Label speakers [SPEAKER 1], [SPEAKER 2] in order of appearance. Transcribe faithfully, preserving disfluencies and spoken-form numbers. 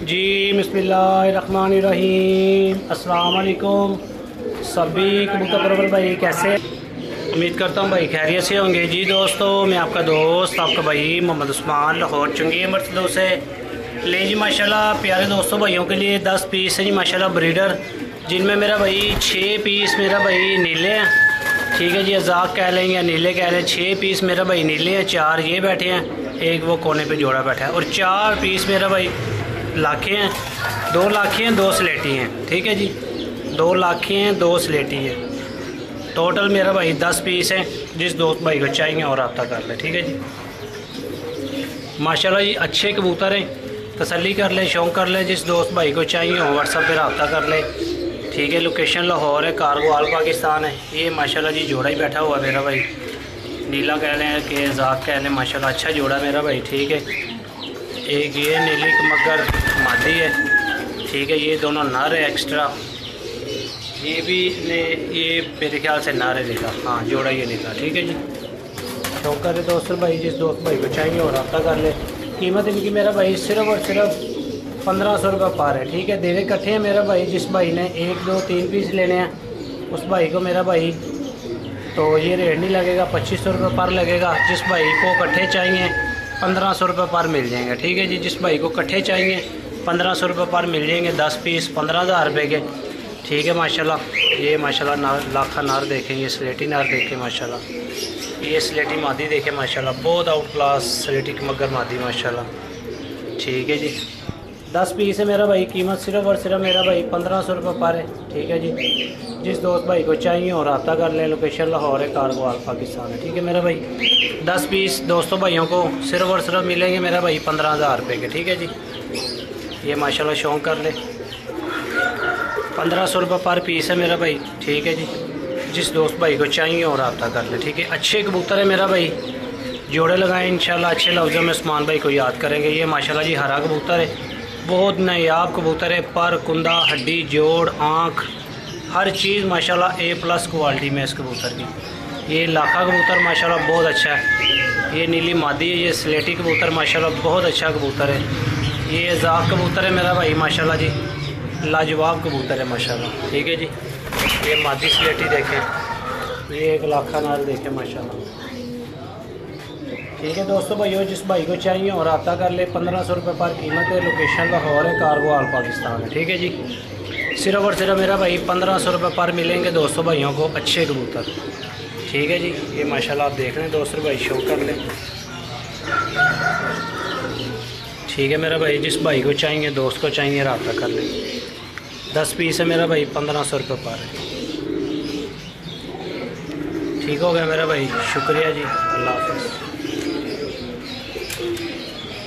[SPEAKER 1] जी बिस्मिल्लाहिर्रहमानिर्रहीम। अस्सलाम वालेकुम सभी कबूतर परवर भाई, कैसे? उम्मीद करता हूँ भाई खैरियत से होंगे। जी दोस्तों, मैं आपका दोस्त आपका भाई मोहम्मद उस्मान लाहौर चुंगी मरतदों से ले जी माशाल्लाह प्यारे दोस्तों भाइयों के लिए दस पीस है जी माशाल्लाह ब्रीडर, जिनमें मेरा भाई छः पीस मेरा भाई नीले हैं। ठीक है जी, अजाक कह लें या नीले कह लें। छः पीस मेरा भाई नीले हैं, चार ये बैठे हैं, एक वो कोने पे जोड़ा बैठा है, और चार पीस मेरा भाई लाखे हैं, दो लाखे हैं, दो स्लेटी हैं। ठीक है जी, दो लाखे हैं, दो स्लेटी हैं। टोटल मेरा भाई दस पीस हैं। जिस दोस्त भाई को चाहिए और रब्ता कर ले। ठीक है जी, माशाल्लाह जी अच्छे कबूतर हैं, तसल्ली कर ले, शौक़ कर ले। जिस दोस्त भाई को चाहिए हो व्हाट्सअप पे रब्ता कर ले। ठीक है, लोकेशन लाहौर है, कार्गो आल पाकिस्तान है। ये माशाल्लाह जी जोड़ा ही बैठा हुआ मेरा भाई, नीला कह लें कि ज़ात कह लें, माशाल्लाह अच्छा जोड़ा मेरा भाई। ठीक है, एक ये नीली मगर मादी है। ठीक है, ये दोनों नर है एक्स्ट्रा, ये भी ने ये मेरे ख्याल से नर है निकला, हाँ जोड़ा ये निकला। ठीक है जी, शौक करे दोस्त भाई, जिस दोस्त भाई को चाहिए और रब्ता कर ले। कीमत इनकी मेरा भाई सिर्फ और सिर्फ पंद्रह सौ रुपये पार है। ठीक है, देने इकट्ठे हैं मेरा भाई। जिस भाई ने एक दो तीन पीस लेने हैं उस भाई को मेरा भाई तो ये रेट नहीं लगेगा, पच्चीस सौ रुपये पर लगेगा। जिस भाई को इकट्ठे चाहिए पंद्रह सौ रुपये पर मिल जाएंगे। ठीक है जी, जिस भाई को इकट्ठे चाहिए पंद्रह सौ रुपये पर मिल जाएंगे, दस पीस पंद्रह हज़ार रुपये के। ठीक है माशाल्लाह, ये माशाल्लाह नार लाखा नार देखें, ये स्लेटी नार देखें माशाल्लाह, ये स्लेटी मादी देखें माशाल्लाह, बहुत आउट क्लास स्लेटी मगर मादी माशाल्लाह। ठीक है जी, दस पीस है मेरा भाई, कीमत सिर्फ और सिर्फ मेरा भाई पंद्रह सौ रुपये पर है। ठीक है जी, जिस दोस्त भाई को चाहिए और रब्ता कर लें। लोकेशन लाहौर है, कार्गो आल पाकिस्तान है। ठीक है मेरा भाई, दस पीस दोस्तों भाइयों को सिर्फ और सिर्फ मिलेंगे मेरा भाई पंद्रह हज़ार रुपये के। ठीक है जी, ये माशाल्लाह शौक़ कर ले, पंद्रह सौ रुपये पर पीस है मेरा भाई। ठीक है जी, जिस दोस्त भाई को चाहिए और रब्ता कर ले। ठीक है, अच्छे कबूतर है मेरा भाई, जोड़े लगाएं इंशाल्लाह, अच्छे लफ्ज़ों में उस्मान भाई को याद करेंगे। ये माशाल्लाह जी हरा कबूतर है, बहुत नायाब कबूतर है, पर कुंदा हड्डी जोड़ आँख हर चीज़ माशाल्लाह ए प्लस क्वालिटी में इस कबूतर की। ये लाखा कबूतर माशाल्लाह बहुत अच्छा है। ये नीली मादी है, ये स्लेटी कबूतर माशाल्लाह बहुत अच्छा कबूतर है। ये ज़ाक कबूतर है मेरा भाई माशाल्लाह जी, लाजवाब कबूतर है माशाल्लाह। ठीक है जी, ये मादी स्लेटी देखें, ये एक लाखा नार देखें माशाल्लाह। ठीक है दोस्तों भाइयों, जिस भाई को चाहिए और रब्ता कर ले। पंद्रह सौ रुपये पर कीमत है, लोकेशन लाहौर है, कार्गो आल पाकिस्तान है। ठीक है जी, सिर्फ और सिर्फ मेरा भाई पंद्रह सौ रुपये पर मिलेंगे दोस्तों भाइयों को अच्छे कबूतर। ठीक है जी, ये माशाल्लाह आप देख रहे हैं दोस्तों भाई, शो कर लें। ठीक है मेरा भाई, जिस भाई को चाहिए दोस्त को चाहिए रब्ता कर ले। दस पीस है मेरा भाई, पंद्रह सौ रुपये पर है। ठीक हो गया मेरा भाई, शुक्रिया जी, अल्लाह हाफ़िज़।